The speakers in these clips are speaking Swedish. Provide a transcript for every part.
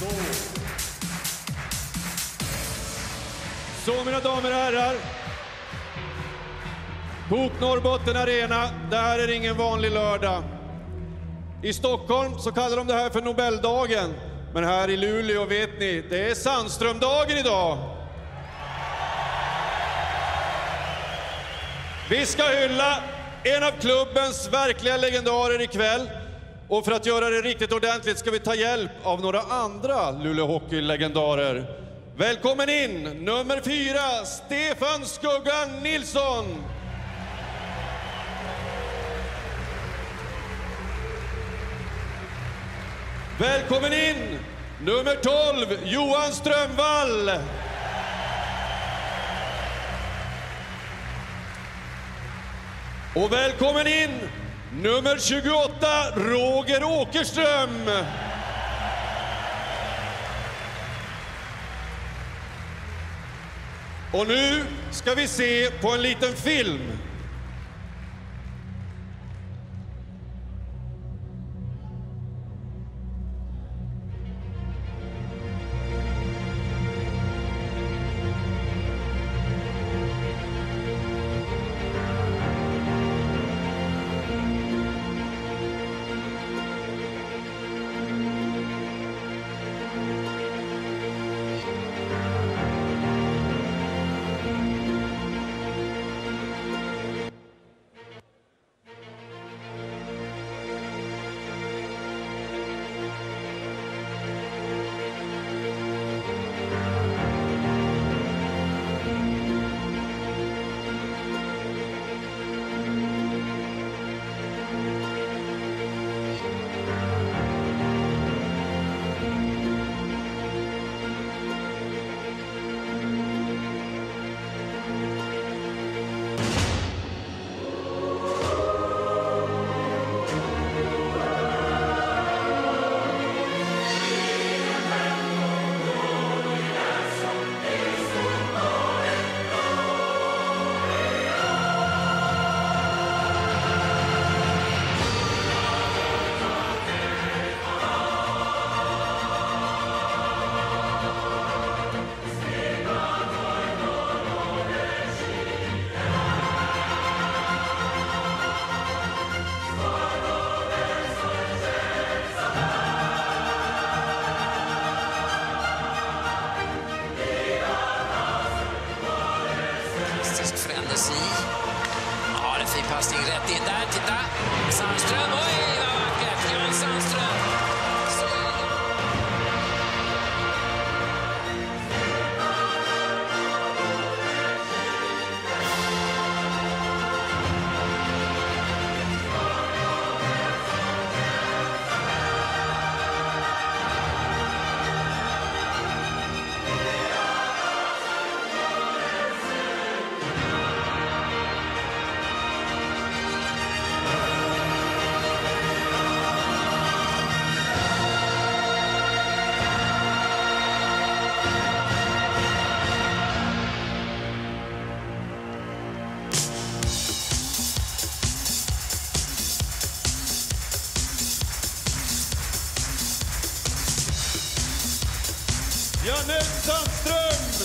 Så mina damer och herrar, Hoop Norrbotten Arena, det här är ingen vanlig lördag. I Stockholm så kallar de det här för Nobeldagen, men här i Luleå vet ni, det är Sandströmdagen idag. Vi ska hylla en av klubbens verkliga legendarer ikväll. Och för att göra det riktigt ordentligt ska vi ta hjälp av några andra Luleå Hockey-legendarer. Välkommen in, nummer 4, Stefan Skuggan Nilsson. Välkommen in, nummer 12, Johan Strömvall. Och välkommen in, nummer 28, Roger Åkerström. Och nu ska vi se på en liten film. Janne Sandström!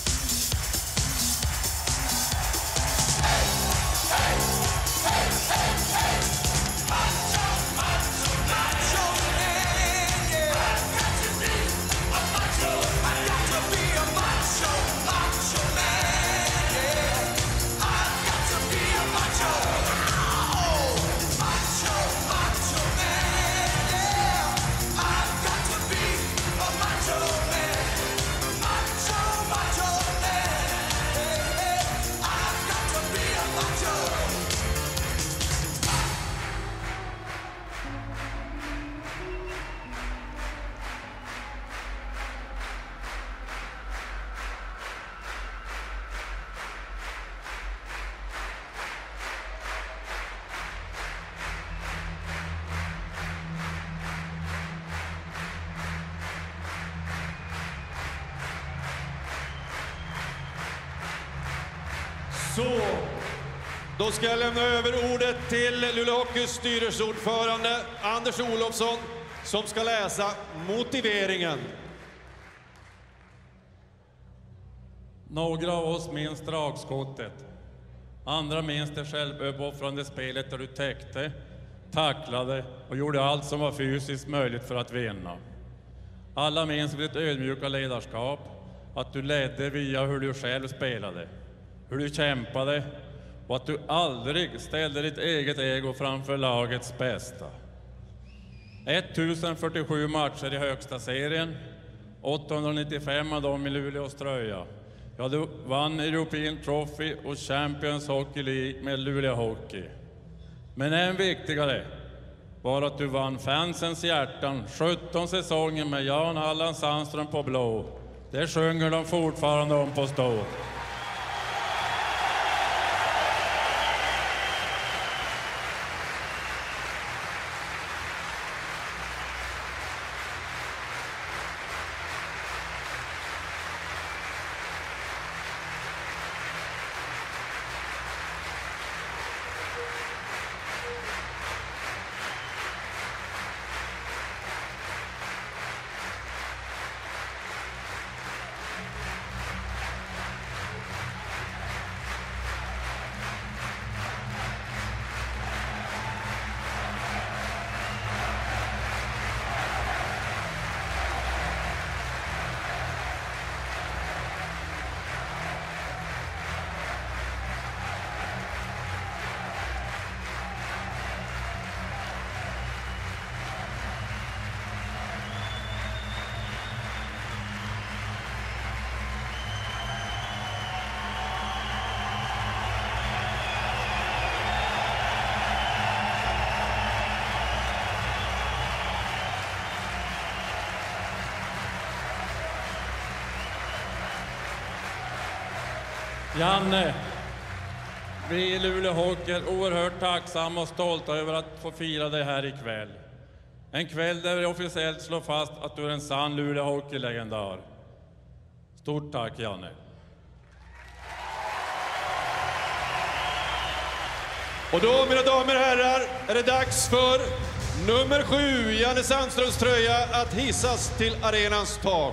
Så, då ska jag lämna över ordet till Luleå Hockeys styrelseordförande Anders Olofsson som ska läsa motiveringen. Några av oss minns dragskottet. Andra minns det självuppoffrande spelet där du täckte, tacklade och gjorde allt som var fysiskt möjligt för att vinna. Alla minns ditt ödmjuka ledarskap, att du ledde via hur du själv spelade, hur du kämpade och att du aldrig ställde ditt eget ego framför lagets bästa. 1047 matcher i högsta serien, 895 av dem i Luleås tröja. Ja, du vann European Trophy och Champions Hockey League med Luleå Hockey. Men än viktigare var att du vann fansens hjärtan 17 säsonger med Jan Allan Sandström på blå. Det sjunger de fortfarande om på stå. Janne, vi i Luleå Hockey är oerhört tacksamma och stolta över att få fira dig här ikväll. En kväll där vi officiellt slår fast att du är en sann Luleå Hockey-legendar. Stort tack, Janne. Och då, mina damer och herrar, är det dags för nummer 7, Janne Sandströms tröja, att hissas till arenans tak.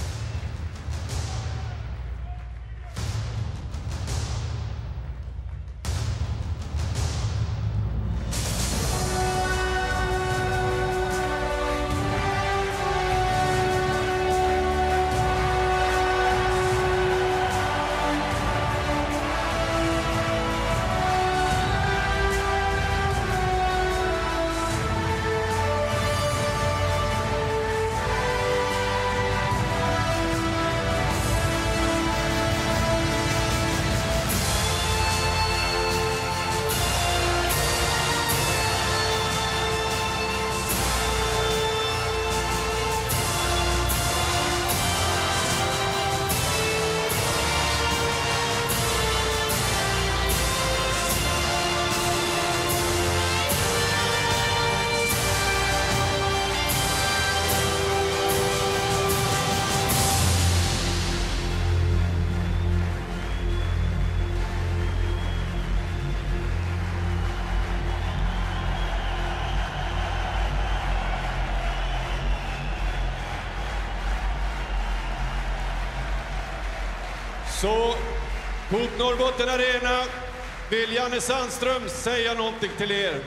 Så, på Norrbotten Arena vill Janne Sandström säga någonting till er.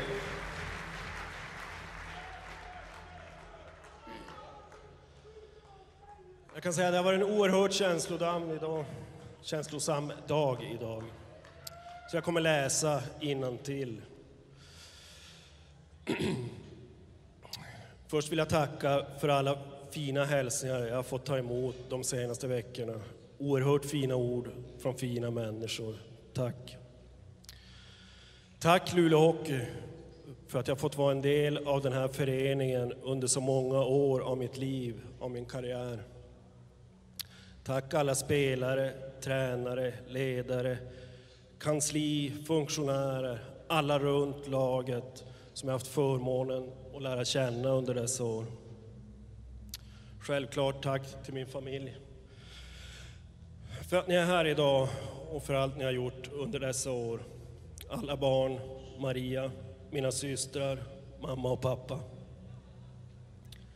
Jag kan säga att det har varit en oerhört känslosam dag idag. Så jag kommer läsa innantill. Först vill jag tacka för alla fina hälsningar jag har fått ta emot de senaste veckorna. Oerhört fina ord från fina människor. Tack. Tack Luleå Hockey för att jag fått vara en del av den här föreningen under så många år av mitt liv, av min karriär. Tack alla spelare, tränare, ledare, kansli, funktionärer, alla runt laget som jag haft förmånen att lära känna under dessa år. Självklart tack till min familj för att ni är här idag och för allt ni har gjort under dessa år. Alla barn, Maria, mina systrar, mamma och pappa.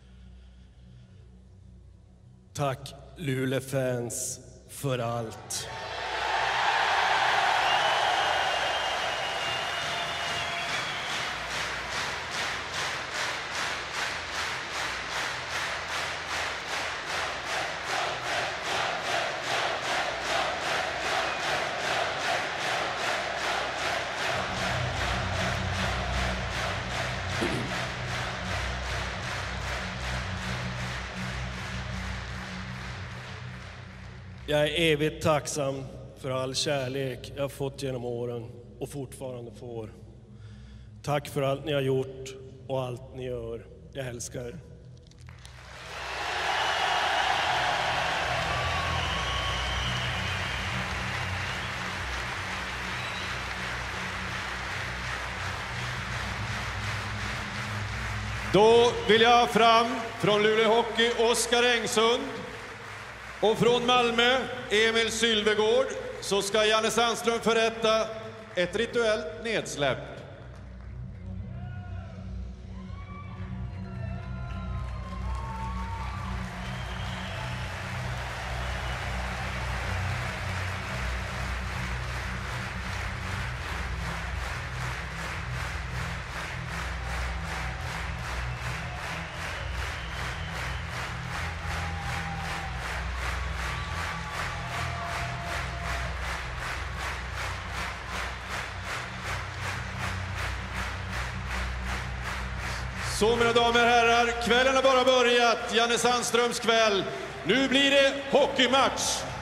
Tack Luleå-fans för allt. Jag är evigt tacksam för all kärlek jag fått genom åren och fortfarande får. Tack för allt ni har gjort och allt ni gör. Jag älskar er. Då vill jag fram från Luleå Hockey Oskar Engsund. Och från Malmö, Emil Sylvegård, så ska Janne Sandström förrätta ett rituellt nedsläpp. Så mina damer och herrar, kvällen har bara börjat. Janne Sandströms kväll. Nu blir det hockeymatch.